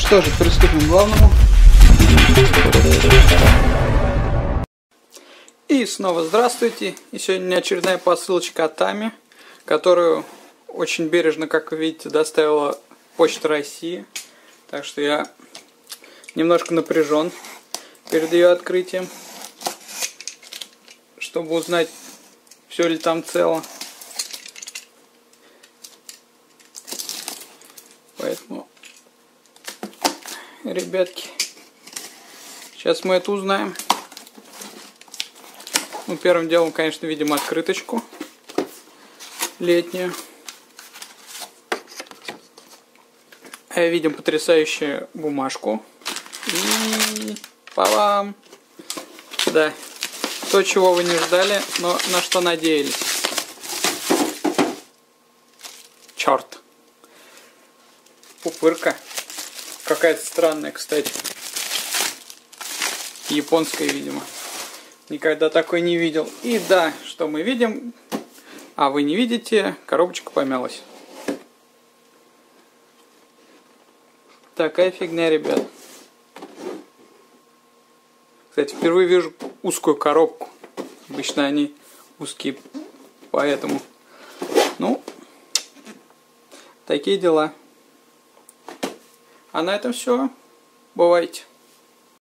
что же, приступим к главному. И снова здравствуйте. И сегодня очередная посылочка от Тами, которую очень бережно, как вы видите, доставила Почта России. Так что я немножко напряжен перед ее открытием, чтобы узнать, все ли там цело. Поэтому, ребятки, сейчас мы это узнаем. Ну, первым делом, конечно, видим открыточку летнюю. Видим потрясающую бумажку. И па-бам! Да, то, чего вы не ждали, но на что надеялись. Черт! Пупырка. Какая-то странная, кстати. Японская, видимо. Никогда такой не видел. И да, что мы видим, а вы не видите, коробочка помялась. Такая фигня, ребят. Кстати, впервые вижу узкую коробку. Обычно они узкие, поэтому... Ну, такие дела. А на этом все. Бывайте.